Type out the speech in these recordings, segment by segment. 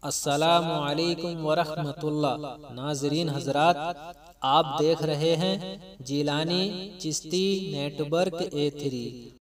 السلام علیکم ورحمۃ اللہ۔ ناظرین حضرات، آپ دیکھ رہے ہیں Jilani Chishti net work A3۔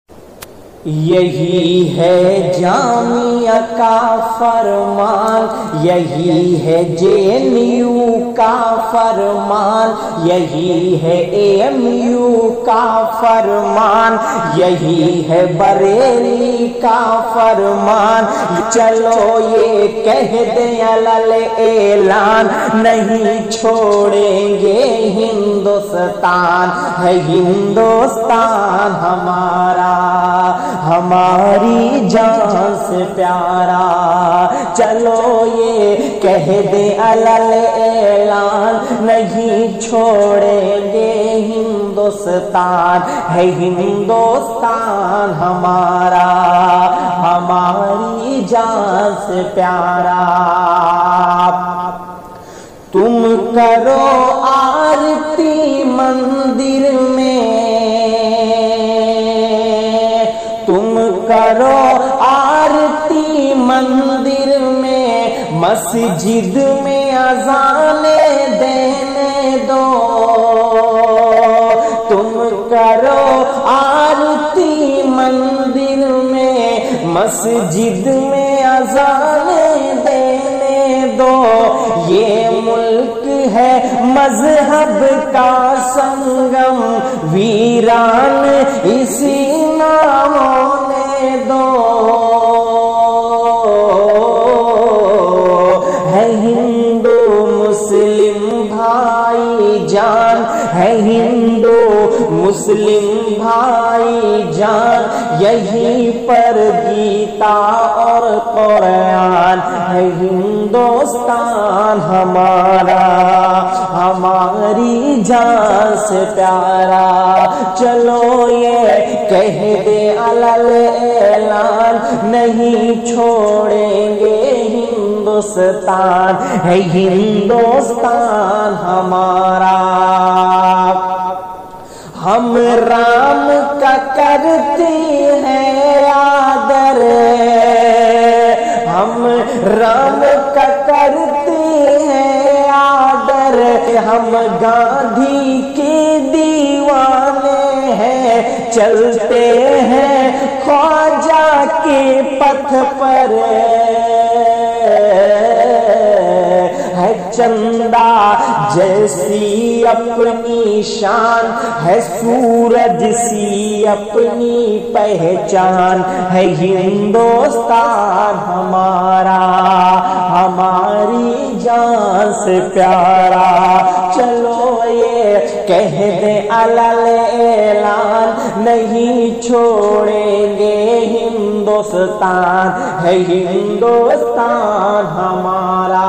یہی ہے جامعہ کا فرمان، یہی ہے JNU کا فرمان، یہی ہے AMU کا فرمان، یہی ہے بریلی کا فرمان۔ چلو یہ کہہ دیں علل اعلان، نہیں چھوڑیں گے ہندوستان، ہے ہندوستان ہمارا، ہماری جان سے پیارا۔ چلو یہ کہہ دیں علل اعلان، نہیں چھوڑیں گے ہندوستان، ہے ہندوستان ہمارا، ہماری جان سے پیارا۔ تم کرو آرتی مندر میں، تم کرو آرتی مندر میں، مسجد میں اذان دینے دو۔ تم کرو آرتی مندر میں، مسجد میں اذان دینے دو۔ یہ ملک ہے مذہب کا سنگم، ویران اسی نام ہونے دو۔ ہے ہندو مسلم بھائی جان، ہے ہندو مسلم بھائی جان، یہیں پر گیتا اور قرآن، ہے ہندوستان ہمارا، ہماری جان سے پیارا۔ چلو یہ کہہ دے علل اعلان، نہیں چھوڑیں گے ہندوستان، ہے ہندوستان ہمارا۔ ہم رام کا کرتے ہیں آدر، ہم رام کا کرتے ہیں آدر، ہم گاندھی کے دیوانے ہیں، چلتے ہیں خواجہ کے پتھ پر۔ ہے چندہ جیسی اپنی شان، ہے سورج سی اپنی پہچان، ہے ہندوستان ہمارا، ہماری جان سے پیارا۔ چلو یہ کہہ دیں علل اعلان، نہیں چھوڑیں گے ہندوستان، ہے ہندوستان ہمارا۔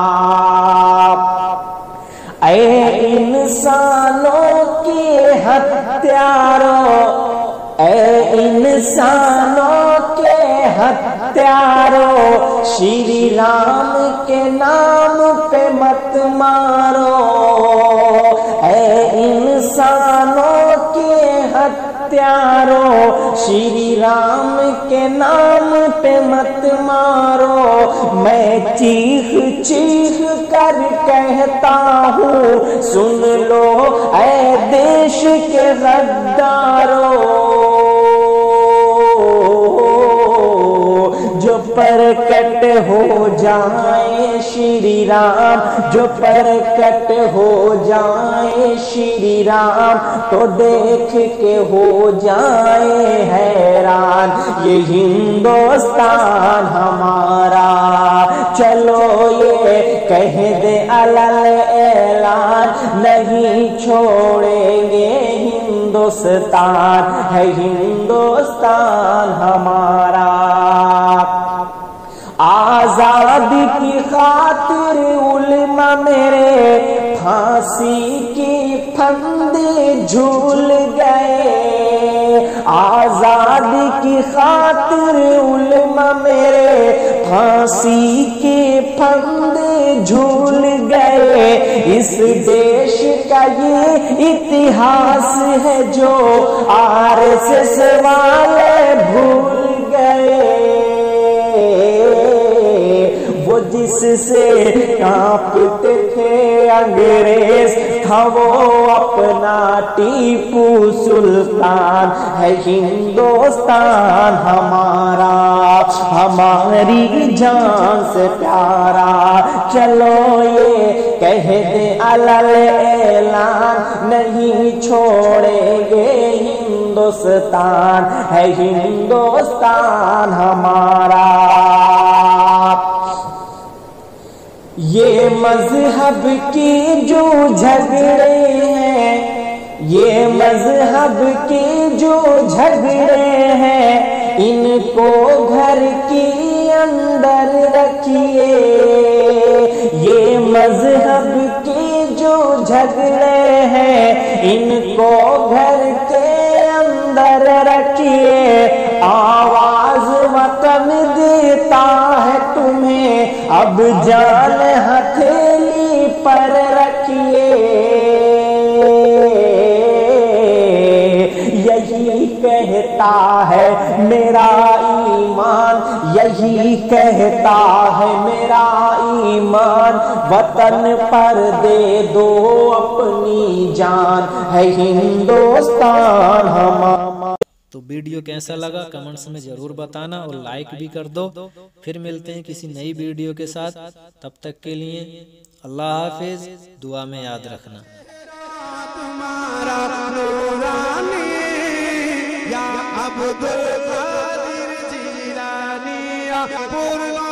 اے انسانوں کے ہتھیاروں، اے انسانوں کے ہتھیاروں، شری رام کے نام پہ مت مارو۔ اے انسانوں کے ہتھیاروں، شری رام کے نام پہ مت مارو۔ میں چیخ چیخ کر کہتا ہوں، سن لو اے دیش کے غدارو۔ جو پرکٹ ہو جائیں شری رام، جو پرکٹ ہو جائیں شری رام، تو دیکھ کے ہو جائیں حیران، یہ ہندوستان ہمارا۔ چلو یہ کہہ دے علل اعلان، نہیں چھوڑیں گے ہندوستان، ہے ہندوستان ہمارا۔ آزادی کی خاطر علماء میرے پھانسی کی پھندے جھول گئے، آزادی کی خاطر علماء میرے پھانسی کے پھندے جھول گئے۔ اس دیش کا یہ اتہاس ہے جو RSS والے بھول گئے۔ وہ جس سے کانپتے تھے انگریز تھا وہ اپنا ٹیپو سلطان ہے ہندوستان ہمارا ہماری جان سے پیارا چلو یہ کہہ دے علل اعلان نہیں چھوڑیں گے ہندوستان ہے ہندوستان ہمارا یہ مذہب کی جو جھگڑے ہیں یہ مذہب کی جو جھگڑے ہیں ان کو گھر کی اندر رکھیے یہ مذہب کی جو جھگڑے ہیں ان کو گھر کے اندر رکھیے آواز وطن دیتا ہے تمہیں اب جان ہتھیلی پر رکھیے یہی کہتا ہے میرا ایمان یہی کہتا ہے میرا ایمان وطن پر دے دو اپنی جان ہے ہندوستان ہمارا۔ تو ویڈیو کیسا لگا کمنٹس میں ضرور بتانا اور لائک بھی کر دو۔ پھر ملتے ہیں کسی نئی ویڈیو کے ساتھ، تب تک کے لیے اللہ حافظ، دعا میں یاد رکھنا۔ تمہارا نورانی یا عبدالقادر جیلانی یا